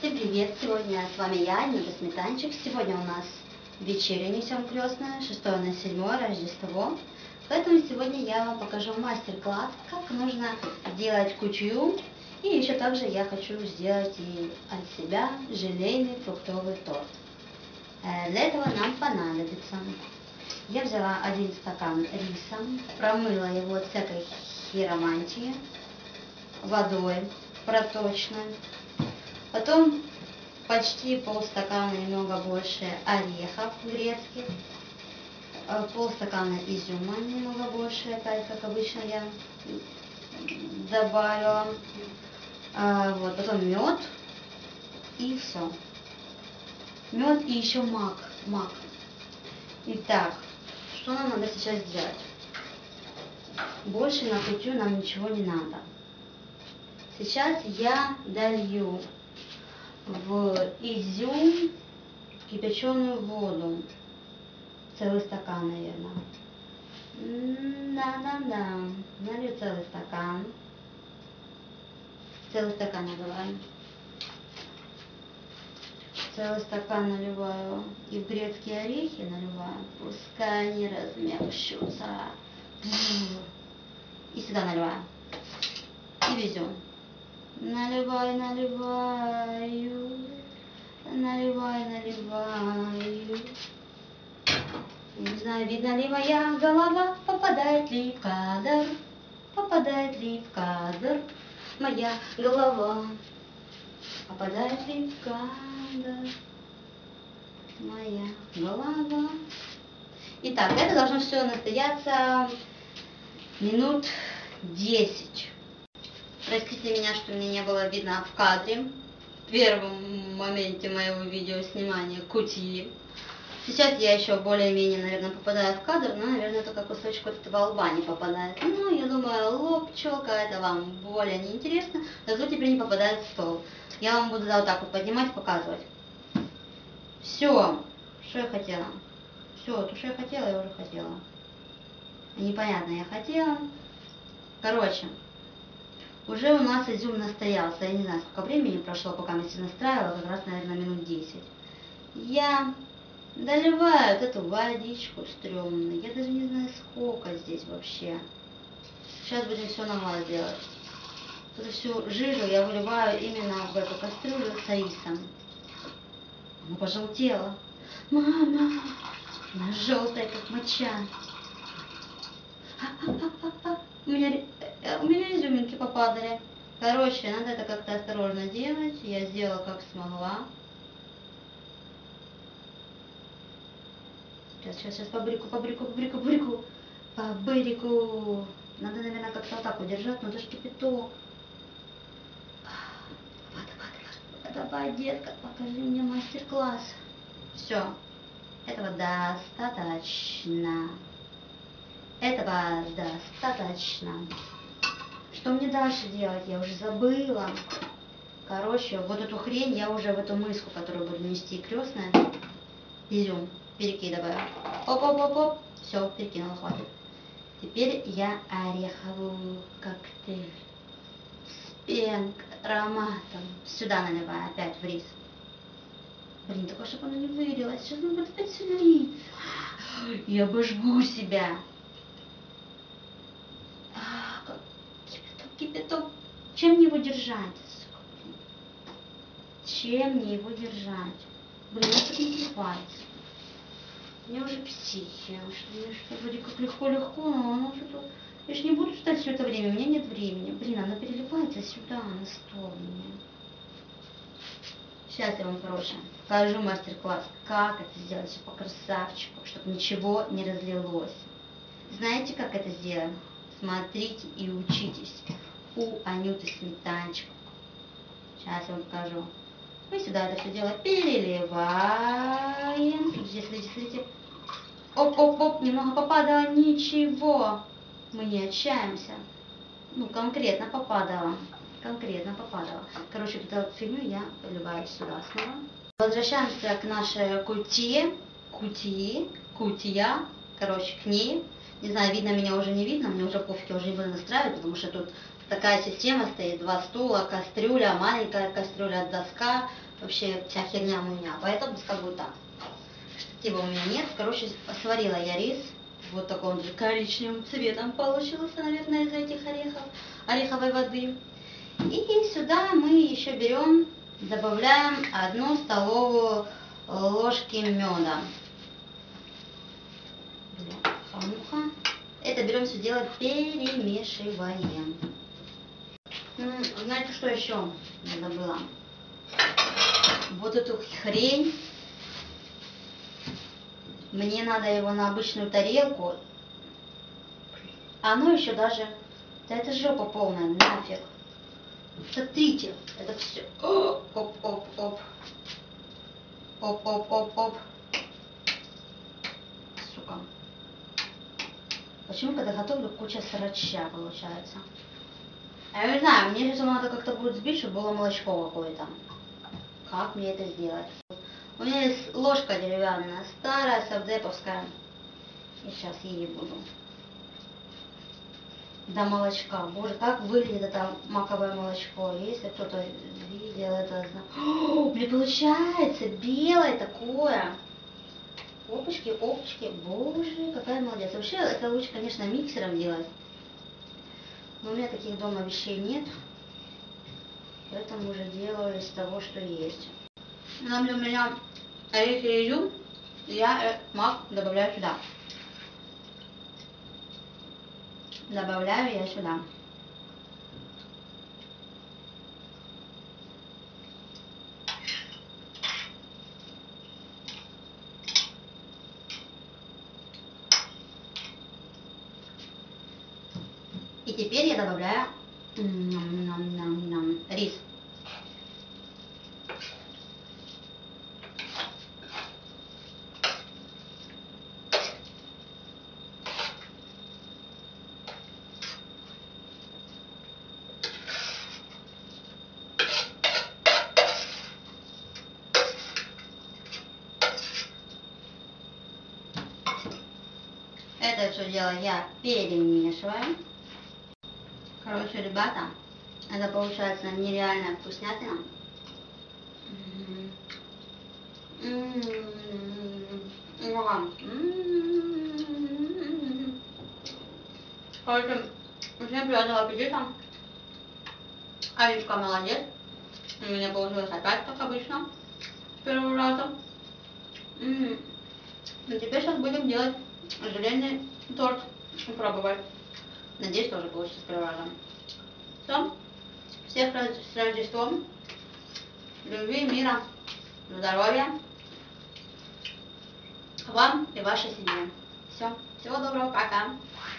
Всем привет! Сегодня с вами я, Анюта Сметанчик. Сегодня у нас вечеря несем крестное, 6 на 7 Рождество. Поэтому сегодня я вам покажу мастер-класс, как нужно сделать кутью. И еще также я хочу сделать и от себя желейный фруктовый торт. Для этого нам понадобится. Я взяла 1 стакан риса, промыла его от всякой хиромантии водой проточной. Потом почти полстакана, немного больше орехов грецких, полстакана изюма, немного больше, опять как обычно я добавила. Вот, потом мед и все. Мед и еще мак. Итак, что нам надо сейчас сделать? Больше на кутью нам ничего не надо. Сейчас я долью в изюм кипяченую воду. Целый стакан, наверное. Да. Налью целый стакан. Целый стакан наливаю. Целый стакан наливаю. И в грецкие орехи наливаю. Пускай они размягчутся. И сюда наливаю. И в изюм. Наливаю. Не знаю, видно ли моя голова, попадает ли в кадр моя голова, попадает ли в кадр моя голова. Итак, это должно все настояться минут 10. Простите меня, что мне не было видно в кадре в первом моменте моего видеоснимания кутии. Сейчас я еще более-менее, наверное, попадаю в кадр, но, наверное, только кусочек от этого лба не попадает. Ну, я думаю, лоб, челка, это вам более не интересно, зато теперь не попадает в стол. Я вам буду вот так вот поднимать и показывать. Все, что я хотела. Все, то, что я хотела, я уже хотела. Непонятно, я хотела. Короче. Уже у нас изюм настоялся. Я не знаю, сколько времени прошло, пока мы все настраивала. Как раз, наверное, минут 10. Я доливаю вот эту водичку стрёмную. Я даже не знаю, сколько здесь вообще. Сейчас будем все нормально делать. Эту всю жижу я выливаю именно в эту кастрюлю с рисом. Она пожелтела. Мама, она желтая, как моча. У меня изюминки попадали. Короче, надо это как-то осторожно делать. Я сделала как смогла. Сейчас побрику. Надо, наверное, как-то вот так удержать, но это ж кипяток. Давай, детка, покажи мне мастер-класс. Все, этого достаточно. Этого достаточно. Что мне дальше делать? Я уже забыла. Короче, вот эту хрень я уже в эту миску, которую буду нести крестная, изюм перекидываю. Оп. Все, перекинула, хватит. Теперь я ореховую коктейль с пенкой, ароматом сюда наливаю опять в рис. Блин, только чтобы оно не вылилось. Сейчас надо будет опять слить. Я обожгу себя. Кипяток. Чем мне его держать? Чем мне его держать? Блин, это тут не кипается. Мне уже психия. Что вроде как легко, но оно что-то... Я же не буду ждать все это время. У меня нет времени. Блин, она переливается сюда, на стол мне. Сейчас я вам, короче, покажу мастер-класс, как это сделать все по красавчику, чтобы ничего не разлилось. Знаете, как это сделаем? Смотрите и учитесь у Анюты Сметанчик. Сейчас я вам покажу. Мы сюда это все дело переливаем. Смотрите. Оп, немного попадало, ничего. Мы не отчаемся. Ну, конкретно попадало. Короче, вот эту фигню я поливаю сюда снова. Возвращаемся к нашей кутии. Кутия. Короче, к ней. Не знаю, видно меня уже, не видно. Мне уже пофиг, я уже не буду настраивать, потому что тут такая система стоит. 2 стула, кастрюля, маленькая кастрюля, доска, вообще вся херня у меня, поэтому пускай будет так. Штатива у меня нет. Короче, сварила я рис. Вот такой он же коричневым цветом получился, наверное, из этих орехов, ореховой воды. И сюда мы еще берем, добавляем 1 столовую ложки меда. Хамуха. Это берем все дело, перемешиваем. Знаете, что еще я забыла? Вот эту хрень. Мне надо его на обычную тарелку. Оно еще даже... Да это жопа полная, нафиг. Смотрите, это все. Оп-оп-оп. Оп-оп-оп-оп. Сука. Почему, когда готовлю, куча срача получается? Я не знаю, мне сейчас надо как-то будет сбить, чтобы было молочко какое-то. Как мне это сделать? У меня есть ложка деревянная, старая, совдеповская. И сейчас ей буду. До молочка. Боже, как выглядит это маковое молочко. Если кто-то видел это, мне получается белое такое. Опачки, опачки. Боже, какая молодец. Вообще, это лучше, конечно, миксером делать. Но у меня таких дома вещей нет. Поэтому уже делаю из того, что есть. Там у меня орехи и изюм. Я мак добавляю сюда. Добавляю я сюда. И теперь я добавляю рис. Это все дело я перемешиваю. Короче, ребята, это получается нереальная вкуснятина. Короче, всем приятного аппетита. Алечка молодец. У меня получилось опять, как обычно, с первого раза. И теперь сейчас будем делать желейный торт. Пробовать. Надеюсь, тоже получится с первого раза. Все. Всех с Рождеством. Любви, мира, здоровья. Вам и вашей семье. Все. Всего доброго. Пока.